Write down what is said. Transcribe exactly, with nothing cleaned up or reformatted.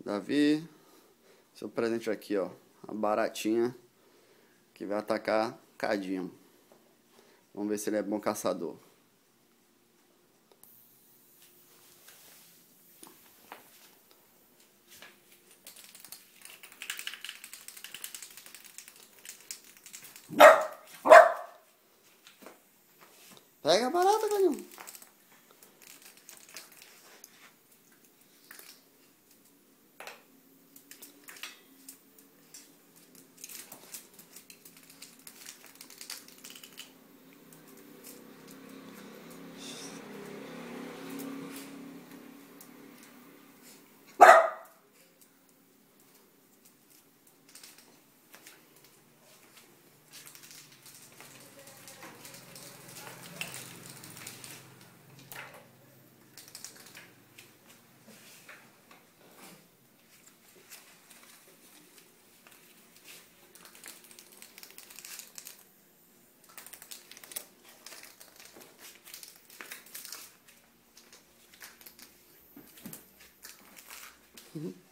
Davi, seu presente aqui, ó. A baratinha que vai atacar Cadinho. Vamos ver se ele é bom caçador. Pega a barata, Cadinho. Uhum.